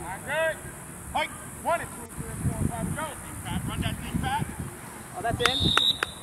Good. Mike, 1 and 2, 3 and 4 and 5 to go. Deep pat. Run that deep pat. Oh, that's in?